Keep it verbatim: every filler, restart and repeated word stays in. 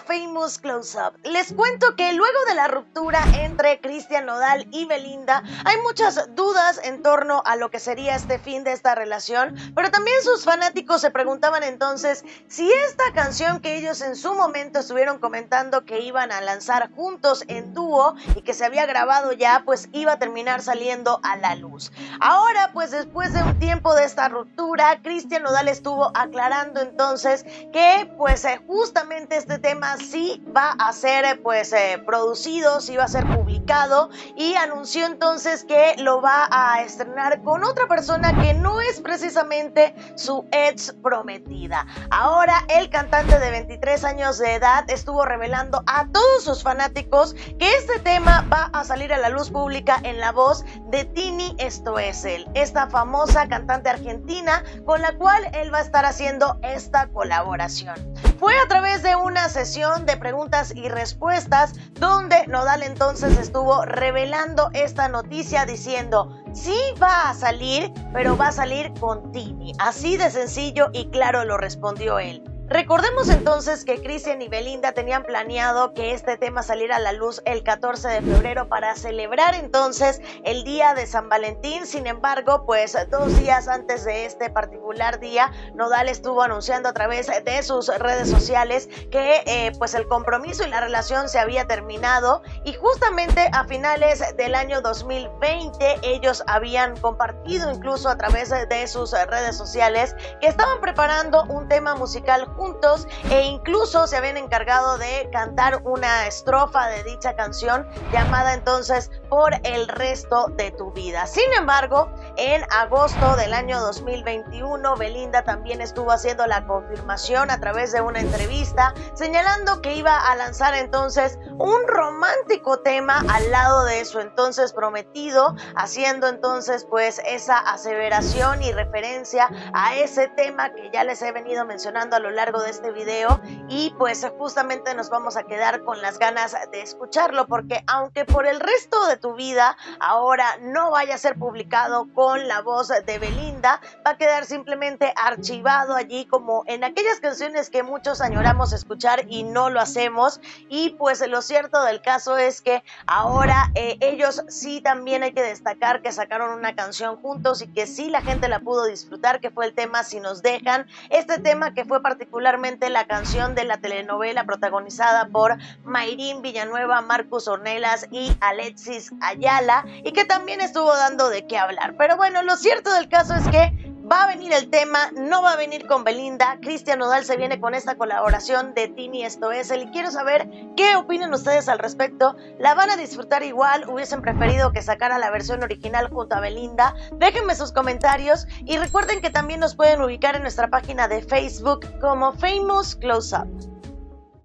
Famous Close Up. Les cuento que luego de la ruptura entre Cristian Nodal y Belinda, hay muchas dudas en torno a lo que sería este fin de esta relación, pero también sus fanáticos se preguntaban entonces si esta canción que ellos en su momento estuvieron comentando que iban a lanzar juntos en dúo y que se había grabado ya, pues iba a terminar saliendo a la luz. Ahora, pues después de un tiempo de esta ruptura, Cristian Nodal estuvo aclarando entonces que pues eh, justamente este tema sí va a ser eh, pues eh, producido, sí va a ser publicado, y anunció entonces que lo va a estrenar con otra persona que no es precisamente su ex prometida. Ahora el cantante de veintitrés años de edad estuvo revelando a todos sus fanáticos que este tema va a salir a la luz pública en la voz de Tini Stoessel, esta famosa cantante argentina con la cual él va a estar haciendo esta colaboración. Fue a través de una sesión de preguntas y respuestas donde Nodal entonces estuvo revelando esta noticia diciendo: sí va a salir, pero va a salir con Tini. Así de sencillo y claro lo respondió él. Recordemos entonces que Cristian y Belinda tenían planeado que este tema saliera a la luz el catorce de febrero para celebrar entonces el día de San Valentín. Sin embargo, pues dos días antes de este particular día, Nodal estuvo anunciando a través de sus redes sociales que eh, pues el compromiso y la relación se había terminado, y justamente a finales del año dos mil veinte ellos habían compartido incluso a través de sus redes sociales que estaban preparando un tema musical juntos, e incluso se habían encargado de cantar una estrofa de dicha canción llamada entonces Por el resto de tu vida. Sin embargo, en agosto del año dos mil veintiuno, Belinda también estuvo haciendo la confirmación a través de una entrevista, señalando que iba a lanzar entonces un romántico tema al lado de su entonces prometido, haciendo entonces pues esa aseveración y referencia a ese tema que ya les he venido mencionando a lo largo de este video, y pues justamente nos vamos a quedar con las ganas de escucharlo, porque aunque Por el resto de tu vida ahora no vaya a ser publicado con la voz de Belinda, va a quedar simplemente archivado allí como en aquellas canciones que muchos añoramos escuchar y no lo hacemos. Y pues lo cierto del caso es que ahora eh, ellos sí también hay que destacar que sacaron una canción juntos y que sí la gente la pudo disfrutar, que fue el tema Si nos dejan, este tema que fue particularmente la canción de la telenovela protagonizada por Mayrín Villanueva, Marcus Ornelas y Alexis Ayala, y que también estuvo dando de qué hablar. Pero bueno, lo cierto del caso es que va a venir el tema, no va a venir con Belinda. Cristian Nodal se viene con esta colaboración de Tini Stoessel, y quiero saber qué opinan ustedes al respecto. ¿La van a disfrutar igual? ¿Hubiesen preferido que sacara la versión original junto a Belinda? Déjenme sus comentarios y recuerden que también nos pueden ubicar en nuestra página de Facebook como Famous Close Up.